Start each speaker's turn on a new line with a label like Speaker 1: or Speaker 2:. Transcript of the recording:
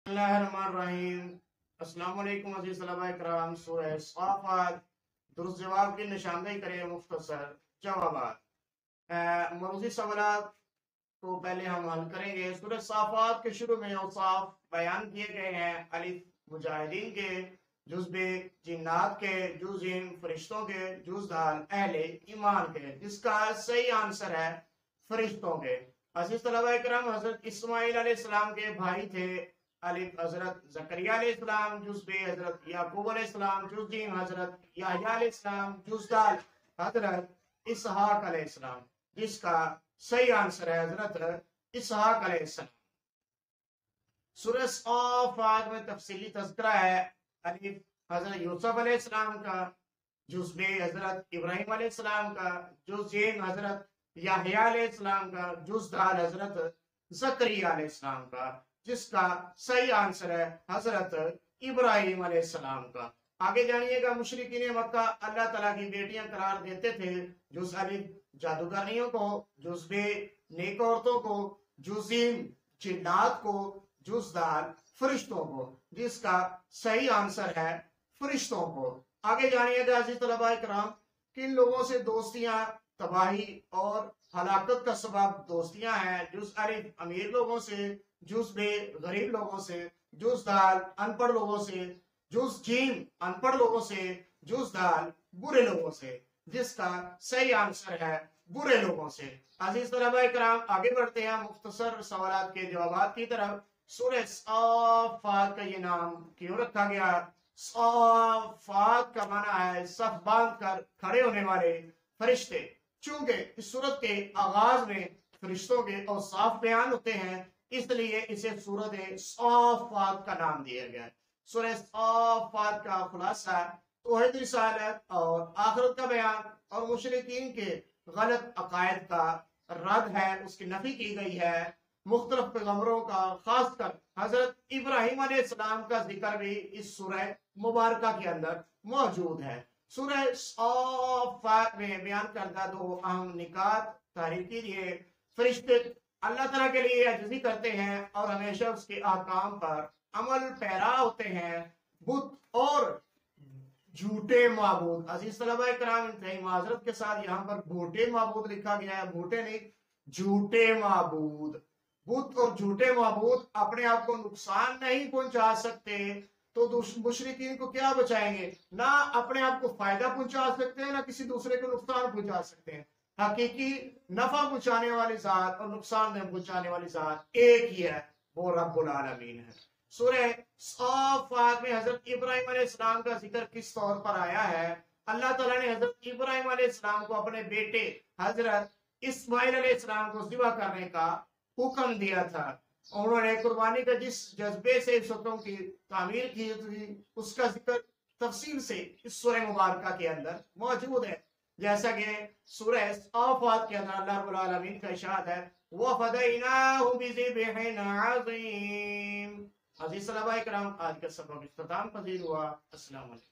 Speaker 1: बिस्मिल्लाहिर्रहमानिर्रहीम। अस्सलाम वालेकुम अज़ीज़ तलबा इकराम। सूरह साफ़ात दुरुस्त जवाब की निशानदेही करें मुख्तसर जवाबात। मौज़ूदी सवालात को पहले हम हल करेंगे। सूरह साफ़ात के शुरू में औसाफ बयान किए गए हैं। अलिफ मुजाहिदीन के, जुज़्बे जिन्नात के, जुज़िम फरिश्तों के, जुज़दाल अहले ईमान के, जिसका सही आंसर है फरिश्तों के। अज़ीज़ तलबा इकराम, हज़रत इस्माईल अलैहिस्सलाम के भाई थे। अलिफ हजरत जकरिया अलैहिस्सलाम, जुज़ बे हजरत याकूब अलैहिस्सलाम, जुज़ जीम हजरत याहया अलैहिस्सलाम, जुज़ दाल हजरत इसहाक अलैहिस्सलाम, जिसका सही आंसर है हजरत इसहाक अलैहिस्सलाम। सूरह साफ़ात में तफसीली तज़किरा है। अलिफ हजरत यूसुफ अलैहिस्सलाम का, जुज़ बे हजरत इब्राहीम अलैहिस्सलाम का, जुज़ जीम हजरत याहया अलैहिस्सलाम का, जुज़ दाल हजरत जकरिया अलैहिस्सलाम का, जिसका सही आंसर है हजरत इब्राहिम अलैहिस्सलाम का। आगे जानिएगा, मुशरिकीन मक्का अल्लाह ताला की बेटियां करार देते थे। जुज़ अलिफ जादूगरनियों को, जुज़ बे नेक औरतों को, जुज़ीम जिन्नात को, जुज़ दाल फरिश्तों को, जिसका सही आंसर है फरिश्तों को। आगे जानिएगा अजीज तलबा इकराम, किन लोगों से दोस्तियां तबाही और हलाकत का सबब दोस्तियां हैं। जुज़ अलिफ अमीर लोगों से, जुज़ बे गरीब लोगों से, जुज़ दाल अनपढ़ लोगों से, जुज़ जीम अनपढ़ लोगों से, जुज़ दाल बुरे लोगों से, जिसका सही आंसर है बुरे लोगों से। अजीज तलबा इकराम, आगे बढ़ते हैं मुख्तसर सवालात के जवाबात की तरफ। सूरह साफ़ात का ये नाम क्यों रखा गया? साफ़ात का माना है सफ बांध कर खड़े होने वाले फरिश्ते। चूंकि इस सूरत के आगाज में फरिश्तों के औसाफ बयान होते हैं, इसलिए इसे सूरत साफ़ात का नाम दिया गया है। सूरह साफ़ात का खुलासा तौहीद रिसालत और आखिरत का बयान और मुशरिकीन के गलत अकायद का रद्द है, उसकी नफी की गई है। मुख्तलिफ पैगंबरों का, खासकर हजरत इब्राहिम अलैहिस्सलाम का जिक्र भी इस सूरह मुबारका के अंदर मौजूद है। सूरह साफ़ात में बयान करदा दो अहम निकात तारीफ कीजिए। फरिश्ते अल्लाह तआला के लिए अजज़ी करते हैं और हमेशा उसके अहकाम पर अमल पैरा होते हैं। बुत और झूठे माबूद, अजीज तलबा इकराम, इंतहाई माजरत के साथ यहाँ पर झूठे माबूद लिखा गया है, भूटे नहीं झूठे माबूद। बुत और झूठे माबूद अपने आप को नुकसान नहीं पहुंचा सकते, तो मुशरिकीन को क्या बचाएंगे? ना अपने आप को फायदा पहुंचा सकते हैं, ना किसी दूसरे को नुकसान पहुंचा सकते हैं। हकीकी नफा पहुंचाने वाली जात और नुकसान पहुंचाने वाली जात एक ही है, वो रब्बुल आलमीन है। सूरह साफ़ात में हजरत इब्राहिम अलैहिस्सलाम का जिक्र किस तौर पर आया है? अल्लाह ताला ने हजरत इब्राहिम अलैहिस्सलाम को अपने बेटे हजरत इस्माइल अलैहिस्सलाम को ज़िबा करने का हुक्म दिया था। उन्होंने कुर्बानी का जिस जज्बे से इस की तामीर की थी, उसका जिक्र तफसील से इस सूरह मुबारका के अंदर मौजूद है। जैसा कि सूरह साफ़ात के अंदर अल्लाह रब्बुल आलमीन का इरशाद है, वफ़दैनाहु बिज़िब्हिन अज़ीम। अज़ीज़ सहाबा इकराम, आज का सबक इख्तिताम पजीर हुआ। अस्सलाम वालेकुम।